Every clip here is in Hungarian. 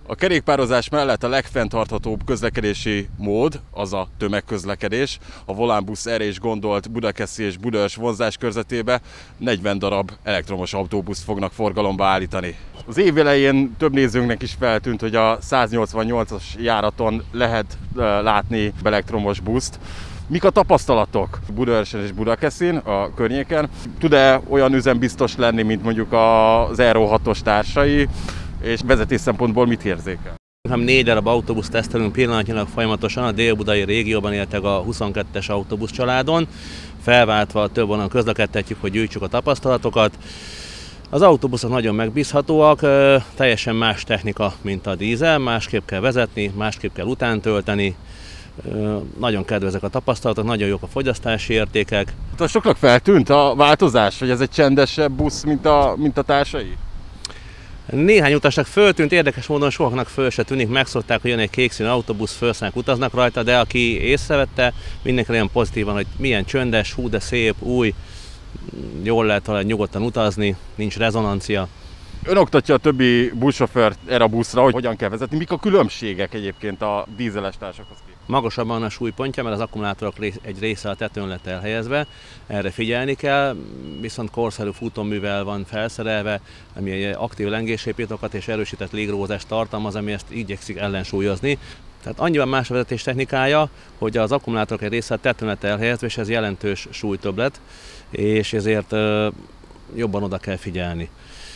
A kerékpározás mellett a legfenntarthatóbb közlekedési mód az a tömegközlekedés. A Volánbusz erre is gondolt Budakeszi és Budaörs vonzás körzetébe 40 darab elektromos autóbuszt fognak forgalomba állítani. Az év elején több nézőnknek is feltűnt, hogy a 188-as járaton lehet látni elektromos buszt. Mik a tapasztalatok Budaörsen és Budakesszin, a környéken? Tud-e olyan üzembiztos lenni, mint mondjuk az Euro 6-os társai, és vezetés szempontból mit érzékel? 4 darab autóbuszt tesztelünk pillanatnyilag folyamatosan a dél-budai régióban, illetve a 22-es autóbusz családon. Felváltva több onnan közlekedtetjük, hogy gyűjtsük a tapasztalatokat. Az autóbuszok nagyon megbízhatóak, teljesen más technika, mint a dízel, másképp kell vezetni, másképp kell utántölteni. Nagyon kedvezek a tapasztalatok, nagyon jók a fogyasztási értékek. Soknak feltűnt a változás, hogy ez egy csendesebb busz, mint a társai? Néhány utasnak föltűnt, érdekes módon sokaknak föl se tűnik, megszokták, hogy jön egy kékszínű autóbusz, felszállnak, utaznak rajta, de aki észrevette, mindenki olyan pozitívan, hogy milyen csöndes, hú de szép, új, jól lehet nyugodtan utazni, nincs rezonancia. Ön oktatja a többi buszsofőrt erre a buszra, hogy hogyan kell vezetni. Mik a különbségek egyébként a dízeles társakhoz képest? Magasabban a súlypontja, mert az akkumulátorok egy része a tetőn lett elhelyezve, erre figyelni kell, viszont korszerű futóművel van felszerelve, ami egy aktív lengésépítókat és erősített légrózást tartalmaz, ami ezt igyekszik ellensúlyozni. Tehát annyiban más a vezetés technikája, hogy az akkumulátorok egy része a tetőn lett elhelyezve, és ez jelentős súlytöbblet, és ezért jobban oda kell figyelni.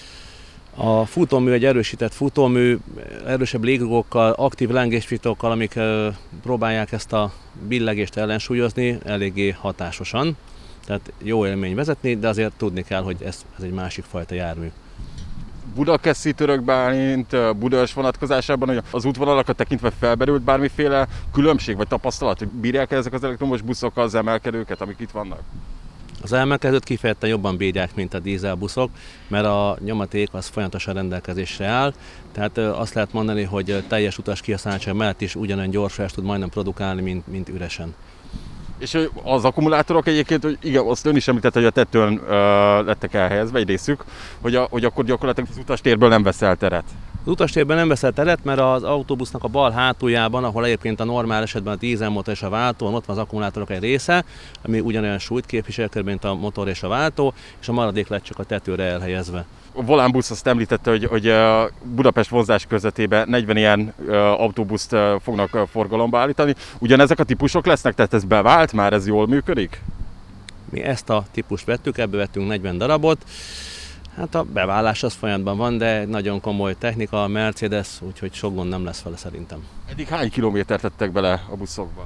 A futómű egy erősített futómű, erősebb légrugókkal, aktív lengésfitokkal, amik próbálják ezt a billegést ellensúlyozni eléggé hatásosan. Tehát jó élmény vezetni, de azért tudni kell, hogy ez egy másik fajta jármű. Budakeszi, Török Bálint, Budaörs vonatkozásában, hogy az útvonalakat tekintve felmerült bármiféle különbség vagy tapasztalat, hogy bírják ezek az elektromos buszok az emelkedőket, amik itt vannak? Az emelkedőt kifejezetten jobban bírják, mint a dízelbuszok, mert a nyomaték az folyamatosan rendelkezésre áll. Tehát azt lehet mondani, hogy teljes utas kihasználtság mellett is ugyanolyan gyorsulást tud majdnem produkálni, mint üresen. És az akkumulátorok egyébként, hogy igen, azt ön is említette, hogy a tetőn lettek elhelyezve egy részük, hogy akkor gyakorlatilag az utastérből nem vesz el teret. Az utastérben nem vesz el teret, mert az autóbusznak a bal hátuljában, ahol egyébként a normál esetben a dízelmotor és a váltó, ott van az akkumulátorok egy része, ami ugyanolyan súlyt képvisel, mint a motor és a váltó, és a maradék lett csak a tetőre elhelyezve. A Volánbusz azt említette, hogy Budapest vonzás körzetében 40 ilyen autóbuszt fognak forgalomba állítani. Ugyanezek a típusok lesznek, tehát ez bevált, már ez jól működik? Mi ezt a típust vettük, ebből vettünk 40 darabot. Hát a beválás az folyamatban van, de nagyon komoly technika, a Mercedes, úgyhogy sok gond nem lesz vele szerintem. Eddig hány kilométert tettek bele a buszokba?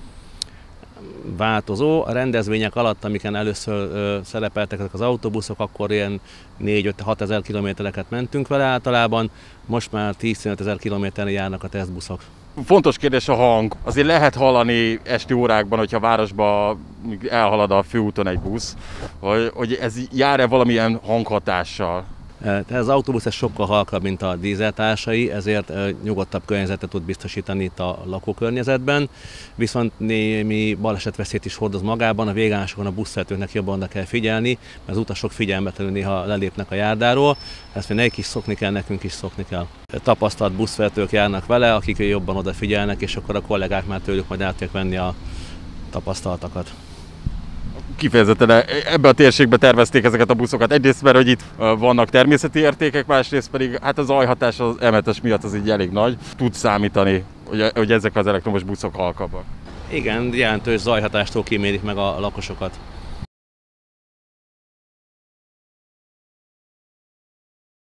Változó. A rendezvények alatt, amiken először szerepeltek ezek az autóbuszok, akkor ilyen 4-5-6 ezer kilométereket mentünk vele általában, most már 10-15 ezer kilométeren járnak a tesztbuszok. Fontos kérdés a hang. Azért lehet hallani esti órákban, hogyha városba elhalad a főúton egy busz, hogy ez jár-e valamilyen hanghatással? Tehát az autóbusz ez sokkal halkabb, mint a dízeltársai, ezért nyugodtabb környezetet tud biztosítani itt a lakókörnyezetben, viszont némi balesetveszélyt is hordoz magában, a végállásokon a buszvezetőknek jobban oda kell figyelni, mert az utasok figyelmetlenül néha lelépnek a járdáról, ezt nekik is szokni kell, nekünk is szokni kell. Tapasztalt buszvezetők járnak vele, akik jobban odafigyelnek, és akkor a kollégák már tőlük majd át tudják venni a tapasztalatokat. Kifejezetten ebbe a térségbe tervezték ezeket a buszokat. Egyrészt mert, hogy itt vannak természeti értékek, másrészt pedig hát az zajhatás az M7-es miatt az így elég nagy. Tud számítani, hogy ezek az elektromos buszok halkabbak. Igen, jelentős zajhatástól kímélik meg a lakosokat.